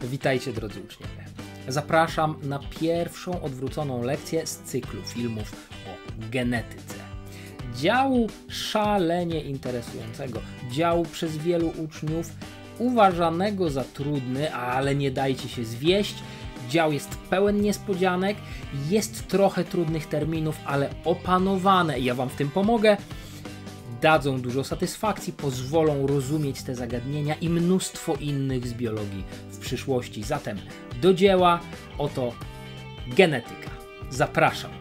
Witajcie drodzy uczniowie. Zapraszam na pierwszą odwróconą lekcję z cyklu filmów o genetyce. Działu szalenie interesującego, działu przez wielu uczniów uważanego za trudny, ale nie dajcie się zwieść. Dział jest pełen niespodzianek, jest trochę trudnych terminów, ale opanowane i ja Wam w tym pomogę. Dadzą dużo satysfakcji, pozwolą rozumieć te zagadnienia i mnóstwo innych z biologii w przyszłości. Zatem do dzieła, oto genetyka. Zapraszam.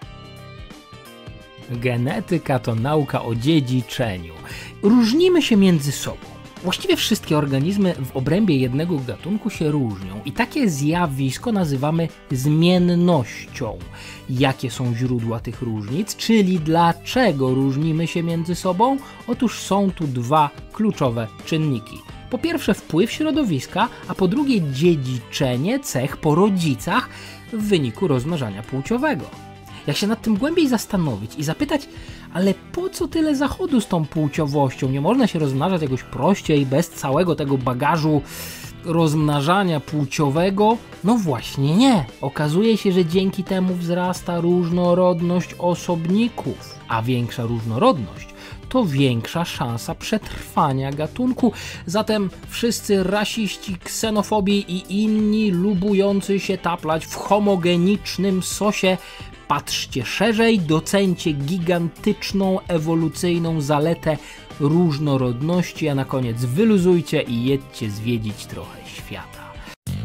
Genetyka to nauka o dziedziczeniu. Różnimy się między sobą. Właściwie wszystkie organizmy w obrębie jednego gatunku się różnią i takie zjawisko nazywamy zmiennością. Jakie są źródła tych różnic, czyli dlaczego różnimy się między sobą? Otóż są tu dwa kluczowe czynniki. Po pierwsze wpływ środowiska, a po drugie dziedziczenie cech po rodzicach w wyniku rozmnażania płciowego. Jak się nad tym głębiej zastanowić i zapytać, ale po co tyle zachodu z tą płciowością? Nie można się rozmnażać jakoś prościej, bez całego tego bagażu rozmnażania płciowego? No właśnie nie. Okazuje się, że dzięki temu wzrasta różnorodność osobników, a większa różnorodność to większa szansa przetrwania gatunku. Zatem wszyscy rasiści, ksenofobii i inni lubujący się taplać w homogenicznym sosie, patrzcie szerzej, docencie gigantyczną ewolucyjną zaletę różnorodności, a na koniec wyluzujcie i jedźcie zwiedzić trochę świata.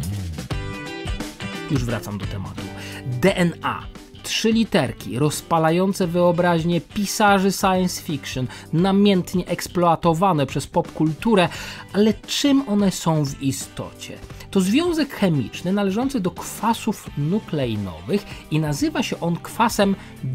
Już wracam do tematu. DNA. 3 literki rozpalające wyobraźnię pisarzy science fiction, namiętnie eksploatowane przez popkulturę, ale czym one są w istocie? To związek chemiczny należący do kwasów nukleinowych i nazywa się on kwasem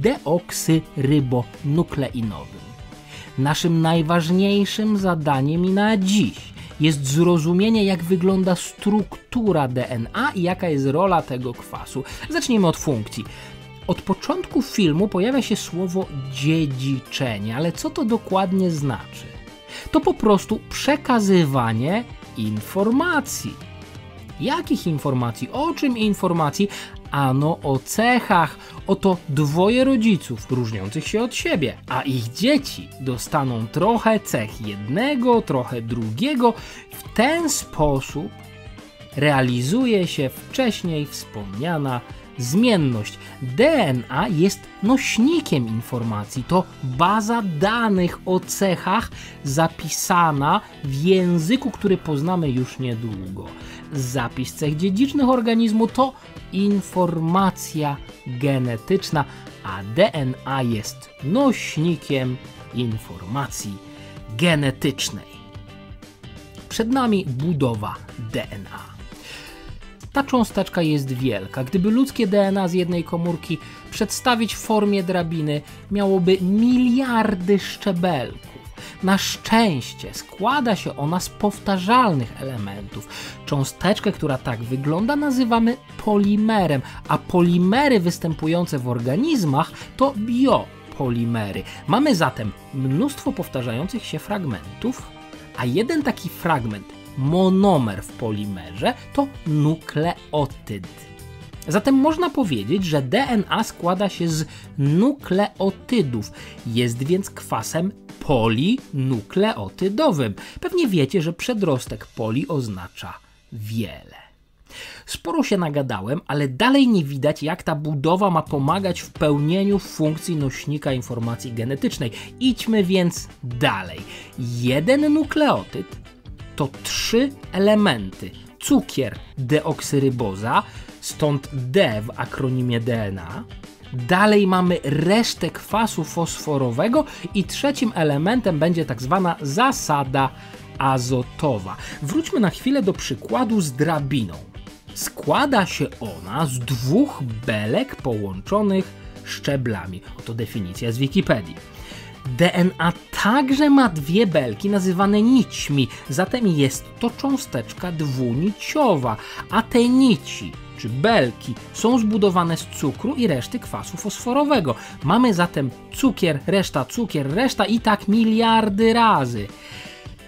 deoksyrybonukleinowym. Naszym najważniejszym zadaniem i na dziś jest zrozumienie, jak wygląda struktura DNA i jaka jest rola tego kwasu. Zacznijmy od funkcji. Od początku filmu pojawia się słowo dziedziczenie, ale co to dokładnie znaczy? To po prostu przekazywanie informacji. Jakich informacji? O czym informacji? Ano o cechach. Oto dwoje rodziców różniących się od siebie, a ich dzieci dostaną trochę cech jednego, trochę drugiego. W ten sposób realizuje się wcześniej wspomniana zmienność. DNA jest nośnikiem informacji, to baza danych o cechach zapisana w języku, który poznamy już niedługo. Zapis cech dziedzicznych organizmu to informacja genetyczna, a DNA jest nośnikiem informacji genetycznej. Przed nami budowa DNA. Ta cząsteczka jest wielka. Gdyby ludzkie DNA z jednej komórki przedstawić w formie drabiny, miałoby miliardy szczebelków. Na szczęście składa się ona z powtarzalnych elementów. Cząsteczkę, która tak wygląda, nazywamy polimerem, a polimery występujące w organizmach to biopolimery. Mamy zatem mnóstwo powtarzających się fragmentów, a jeden taki fragment, monomer w polimerze, to nukleotyd. Zatem można powiedzieć, że DNA składa się z nukleotydów, jest więc kwasem polinukleotydowym. Pewnie wiecie, że przedrostek poli oznacza wiele. Sporo się nagadałem, ale dalej nie widać, jak ta budowa ma pomagać w pełnieniu funkcji nośnika informacji genetycznej. Idźmy więc dalej. Jeden nukleotyd to 3 elementy. Cukier deoksyryboza, stąd D w akronimie DNA. Dalej mamy resztę kwasu fosforowego i trzecim elementem będzie tak zwana zasada azotowa. Wróćmy na chwilę do przykładu z drabiną. Składa się ona z 2 belek połączonych szczeblami. Oto definicja z Wikipedii. DNA także ma 2 belki nazywane nićmi, zatem jest to cząsteczka dwuniciowa, a te nici czy belki są zbudowane z cukru i reszty kwasu fosforowego. Mamy zatem cukier, reszta i tak miliardy razy.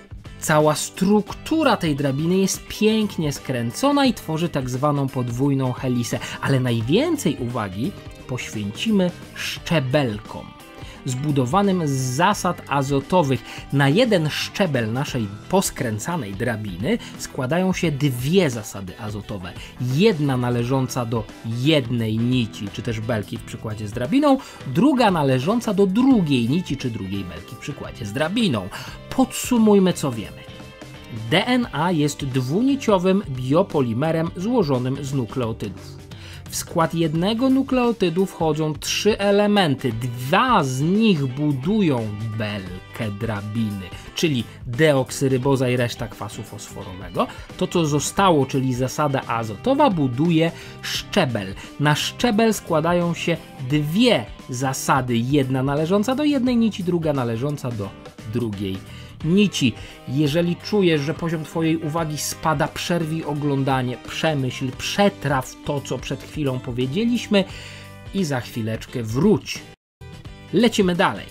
Cała struktura tej drabiny jest pięknie skręcona i tworzy tak zwaną podwójną helisę, ale najwięcej uwagi poświęcimy szczebelkom zbudowanym z zasad azotowych. Na jeden szczebel naszej poskręcanej drabiny składają się dwie zasady azotowe. Jedna należąca do jednej nici, czy też belki w przykładzie z drabiną, druga należąca do drugiej nici, czy drugiej belki w przykładzie z drabiną. Podsumujmy, co wiemy. DNA jest dwuniciowym biopolimerem złożonym z nukleotydów. W skład jednego nukleotydu wchodzą 3 elementy. 2 z nich budują belkę drabiny, czyli deoksyryboza i reszta kwasu fosforowego. To, co zostało, czyli zasada azotowa, buduje szczebel. Na szczebel składają się 2 zasady. Jedna należąca do jednej nici, druga należąca do drugiej nici. Jeżeli czujesz, że poziom twojej uwagi spada, przerwij oglądanie, przemyśl, przetraw to, co przed chwilą powiedzieliśmy i za chwileczkę wróć. Lecimy dalej.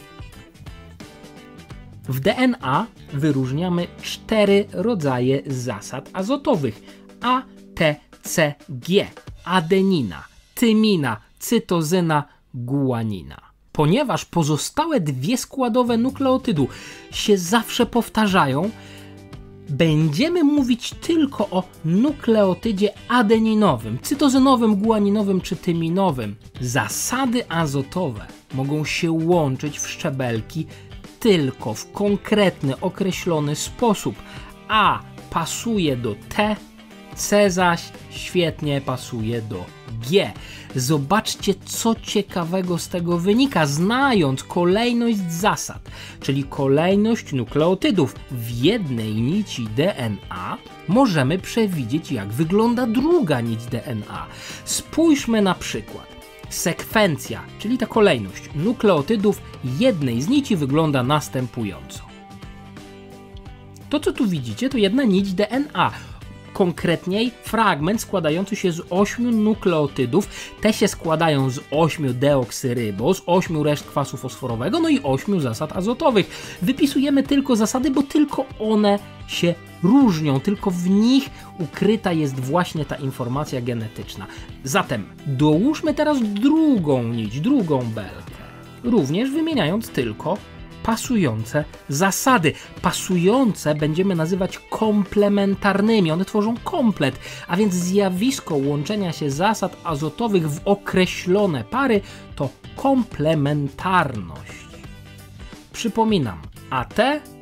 W DNA wyróżniamy 4 rodzaje zasad azotowych: A, T, C, G. Adenina, tymina, cytozyna, guanina. Ponieważ pozostałe 2 składowe nukleotydu się zawsze powtarzają, będziemy mówić tylko o nukleotydzie adeninowym, cytozynowym, guaninowym czy tyminowym. Zasady azotowe mogą się łączyć w szczebelki tylko w konkretny, określony sposób. A pasuje do T, C zaś świetnie pasuje do G. Zobaczcie, co ciekawego z tego wynika, znając kolejność zasad, czyli kolejność nukleotydów w jednej nici DNA, możemy przewidzieć, jak wygląda druga nić DNA. Spójrzmy na przykład. Sekwencja, czyli ta kolejność nukleotydów jednej z nici wygląda następująco. To, co tu widzicie, to jedna nić DNA. Konkretniej fragment składający się z 8 nukleotydów. Te się składają z 8 deoksyryboz, 8 reszt kwasu fosforowego, no i 8 zasad azotowych. Wypisujemy tylko zasady, bo tylko one się różnią, tylko w nich ukryta jest właśnie ta informacja genetyczna. Zatem dołóżmy teraz drugą nić, drugą belkę, również wymieniając tylko pasujące zasady. Pasujące będziemy nazywać komplementarnymi. One tworzą komplet, a więc zjawisko łączenia się zasad azotowych w określone pary to komplementarność. Przypominam, AT,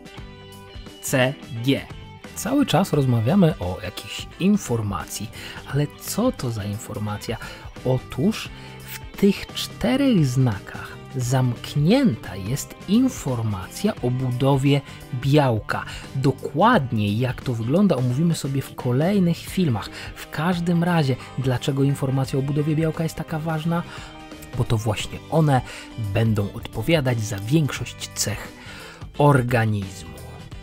CG. Cały czas rozmawiamy o jakiejś informacji, ale co to za informacja? Otóż w tych 4 znakach zamknięta jest informacja o budowie białka. Dokładnie jak to wygląda, omówimy sobie w kolejnych filmach. W każdym razie, dlaczego informacja o budowie białka jest taka ważna? Bo to właśnie one będą odpowiadać za większość cech organizmu.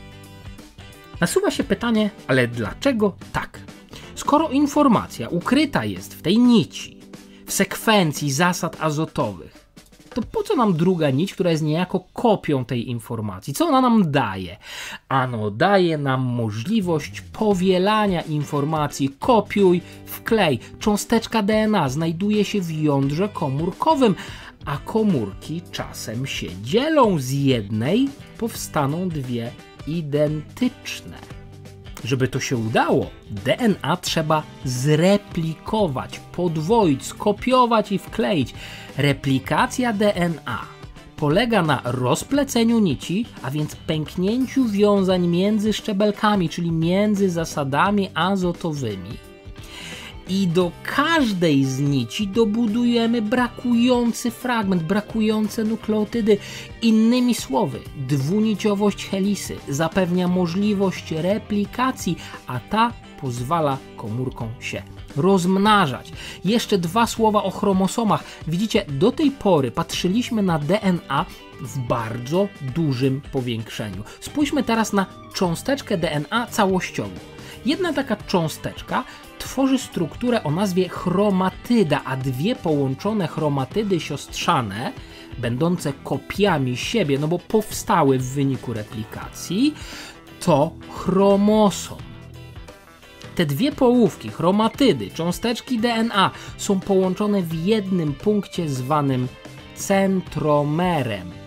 Nasuwa się pytanie, ale dlaczego tak? Skoro informacja ukryta jest w tej nici, w sekwencji zasad azotowych, to po co nam druga nić, która jest niejako kopią tej informacji? Co ona nam daje? Ano daje nam możliwość powielania informacji. Kopiuj, wklej. Cząsteczka DNA znajduje się w jądrze komórkowym, a komórki czasem się dzielą. Z jednej powstaną 2 identyczne. Żeby to się udało, DNA trzeba zreplikować, podwoić, skopiować i wkleić. Replikacja DNA polega na rozpleceniu nici, a więc pęknięciu wiązań między szczebelkami, czyli między zasadami azotowymi. I do każdej z nici dobudujemy brakujący fragment, brakujące nukleotydy. Innymi słowy, dwuniciowość helisy zapewnia możliwość replikacji, a ta pozwala komórkom się rozmnażać. Jeszcze 2 słowa o chromosomach. Widzicie, do tej pory patrzyliśmy na DNA w bardzo dużym powiększeniu. Spójrzmy teraz na cząsteczkę DNA całościową. Jedna taka cząsteczka tworzy strukturę o nazwie chromatyda, a 2 połączone chromatydy siostrzane, będące kopiami siebie, no bo powstały w wyniku replikacji, to chromosom. Te dwie połówki, chromatidy, cząsteczki DNA są połączone w jednym punkcie zwanym centromerem.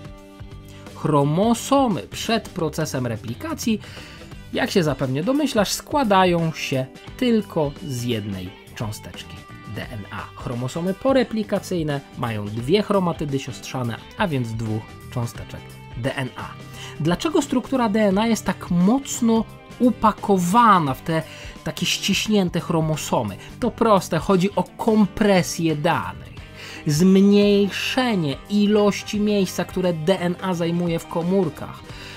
Chromosomy przed procesem replikacji, jak się zapewne domyślasz, składają się tylko z jednej cząsteczki DNA. Chromosomy poreplikacyjne mają dwie chromatidy siostrzane, a więc dwóch cząsteczek DNA. Dlaczego struktura DNA jest tak mocno upakowana w te takie ściśnięte chromosomy? To proste, chodzi o kompresję danych. Zmniejszenie ilości miejsca, które DNA zajmuje w komórkach.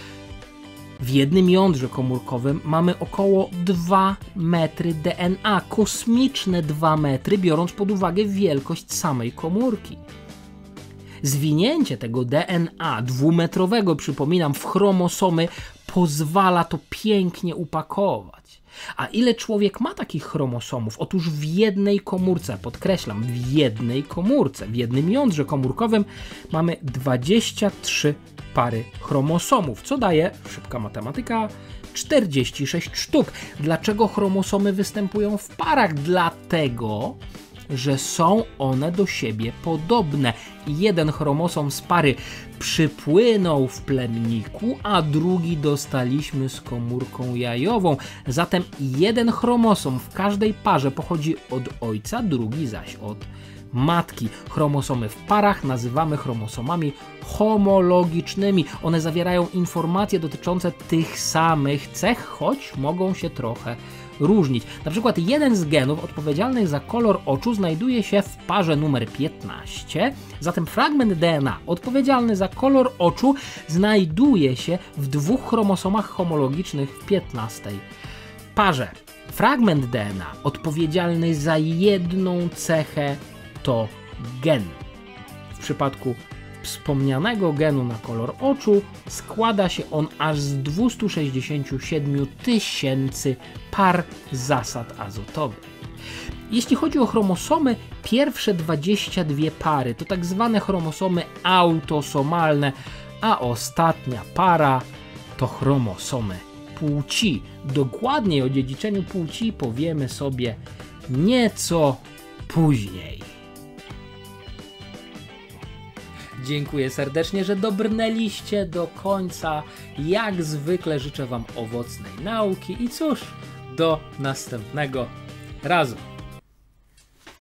W jednym jądrze komórkowym mamy około 2 metry DNA, kosmiczne 2 metry, biorąc pod uwagę wielkość samej komórki. Zwinięcie tego DNA dwumetrowego, przypominam, w chromosomy pozwala to pięknie upakować. A ile człowiek ma takich chromosomów? Otóż w jednej komórce, podkreślam, w jednej komórce, w jednym jądrze komórkowym mamy 23 pary chromosomów, co daje, szybka matematyka, 46 sztuk. Dlaczego chromosomy występują w parach? Dlatego, że są one do siebie podobne. Jeden chromosom z pary przypłynął w plemniku, a drugi dostaliśmy z komórką jajową. Zatem jeden chromosom w każdej parze pochodzi od ojca, drugi zaś od matki. Chromosomy w parach nazywamy chromosomami homologicznymi. One zawierają informacje dotyczące tych samych cech, choć mogą się trochę różnić. Na przykład jeden z genów odpowiedzialnych za kolor oczu znajduje się w parze numer 15, zatem fragment DNA odpowiedzialny za kolor oczu znajduje się w dwóch chromosomach homologicznych w 15 parze. Fragment DNA odpowiedzialny za jedną cechę to gen. W przypadku wspomnianego genu na kolor oczu składa się on aż z 267 000 par zasad azotowych. Jeśli chodzi o chromosomy, pierwsze 22 pary to tak zwane chromosomy autosomalne, a ostatnia para to chromosomy płci. Dokładniej o dziedziczeniu płci powiemy sobie nieco później. Dziękuję serdecznie, że dobrnęliście do końca. Jak zwykle życzę Wam owocnej nauki i cóż, do następnego razu.